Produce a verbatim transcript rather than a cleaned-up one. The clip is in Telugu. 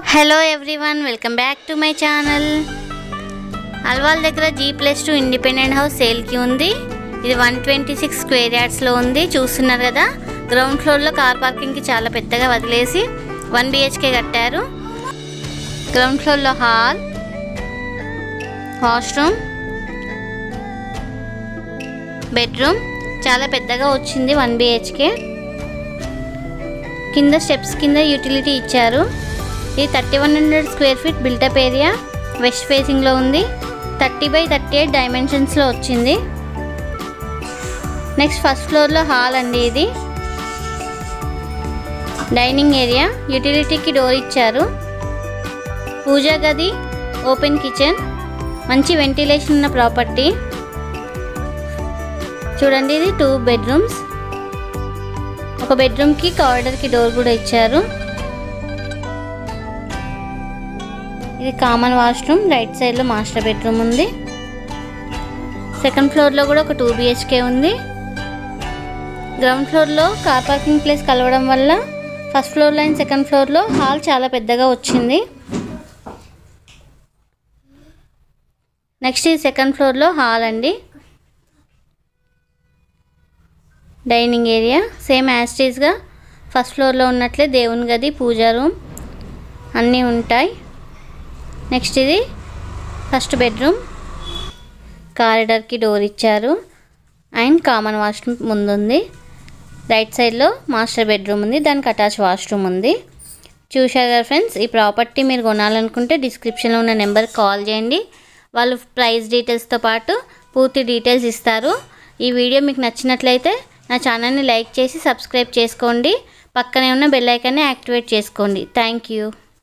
Hello everyone, welcome back to my channel. Alwal దగ్గర G plus two independent house సేల్కి ఉంది. ఇది వన్ ట్వంటీ సిక్స్ స్క్వేర్ యార్డ్స్లో ఉంది. చూస్తున్నారు కదా, గ్రౌండ్ ఫ్లోర్లో కార్ పార్కింగ్కి చాలా పెద్దగా వదిలేసి వన్ బిహెచ్కే కట్టారు. గ్రౌండ్ ఫ్లోర్లో హాల్, వాష్రూమ్, బెడ్రూమ్ చాలా పెద్దగా వచ్చింది. వన్ బిహెచ్కే కింద స్టెప్స్ కింద యూటిలిటీ ఇచ్చారు. ఇది thirty one hundred square feet built up area, west ఫేసింగ్లో ఉంది. థర్టీ బై థర్టీ ఎయిట్ డైమెన్షన్స్లో వచ్చింది. నెక్స్ట్ ఫస్ట్ ఫ్లోర్లో హాల్ అండి. ఇది డైనింగ్ ఏరియా, యూటిలిటీకి డోర్ ఇచ్చారు. పూజా గది, ఓపెన్ కిచెన్, మంచి వెంటిలేషన్ ఉన్న ప్రాపర్టీ. చూడండి, ఇది టూ బెడ్రూమ్స్. ఒక బెడ్రూమ్కి కారిడార్కి డోర్ కూడా ఇచ్చారు. ఇది కామన్ వాష్రూమ్. రైట్ సైడ్లో మాస్టర్ బెడ్రూమ్ ఉంది. సెకండ్ ఫ్లోర్లో కూడా ఒక టూ బిహెచ్కే ఉంది. గ్రౌండ్ ఫ్లోర్లో కార్ పార్కింగ్ ప్లేస్ కలవడం వల్ల ఫస్ట్ ఫ్లోర్లో అండ్ సెకండ్ ఫ్లోర్లో హాల్ చాలా పెద్దగా వచ్చింది. నెక్స్ట్ ఇది సెకండ్ ఫ్లోర్లో హాల్ అండి. డైనింగ్ ఏరియా సేమ్ యాస్టీస్గా ఫస్ట్ ఫ్లోర్లో ఉన్నట్లే దేవుని గది, పూజా రూమ్ అన్నీ ఉంటాయి. నెక్స్ట్ ఇది ఫస్ట్ బెడ్రూమ్, కారిడార్కి డోర్ ఇచ్చారు అండ్ కామన్ వాష్రూమ్ ముందుంది. రైట్ సైడ్లో మాస్టర్ బెడ్రూమ్ ఉంది, దానికి అటాచ్ వాష్రూమ్ ఉంది. చూశారు కదా ఫ్రెండ్స్, ఈ ప్రాపర్టీ మీరు కొనాలనుకుంటే డిస్క్రిప్షన్లో ఉన్న నెంబర్కి కాల్ చేయండి. వాళ్ళు ప్రైస్ డీటెయిల్స్తో పాటు పూర్తి డీటెయిల్స్ ఇస్తారు. ఈ వీడియో మీకు నచ్చినట్లయితే నా ఛానల్ని లైక్ చేసి సబ్స్క్రైబ్ చేసుకోండి. పక్కనే ఉన్న బెల్ ఐకాన్ని యాక్టివేట్ చేసుకోండి. Thank you.